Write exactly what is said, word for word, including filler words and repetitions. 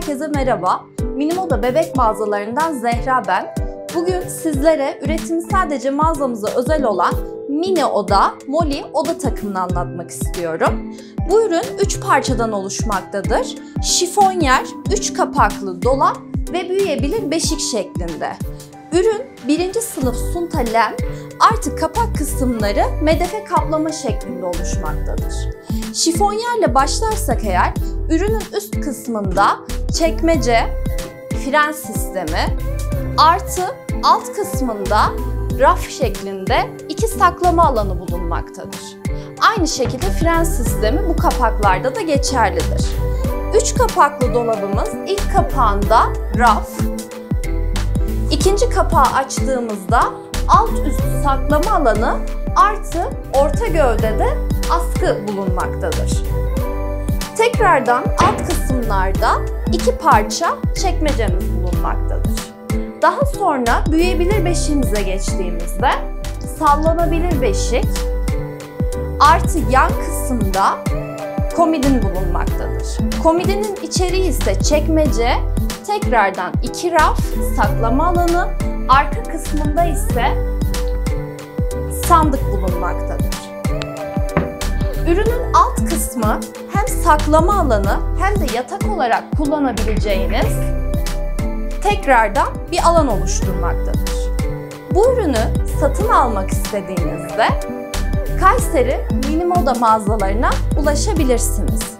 Herkese merhaba. Minimoda bebek mağazalarından Zehra ben. Bugün sizlere üretimi sadece mağazamıza özel olan Mini Oda, Molly oda takımını anlatmak istiyorum. Bu ürün üç parçadan oluşmaktadır. Şifonyer, üç kapaklı dolap ve büyüyebilir beşik şeklinde. Ürün birinci sınıf sunta lem artı kapak kısımları medefe kaplama şeklinde oluşmaktadır. Şifonyerle başlarsak eğer, ürünün üst kısmında çekmece, fren sistemi artı alt kısmında raf şeklinde iki saklama alanı bulunmaktadır. Aynı şekilde fren sistemi bu kapaklarda da geçerlidir. Üç kapaklı dolabımız ilk kapağında raf, ikinci kapağı açtığımızda alt üst saklama alanı artı orta gövdede askı bulunmaktadır. Tekrardan alt kısımlarda iki parça çekmecemiz bulunmaktadır. Daha sonra büyüyebilir beşiğimize geçtiğimizde sallanabilir beşik artı yan kısımda komodin bulunmaktadır. Komodinin içeriği ise çekmece, tekrardan iki raf, saklama alanı, arka kısmında ise sandık bulunmaktadır. Ürünün alt kısmı hem saklama alanı hem de yatak olarak kullanabileceğiniz tekrardan bir alan oluşturmaktadır. Bu ürünü satın almak istediğinizde Kayseri Minimoda mağazalarına ulaşabilirsiniz.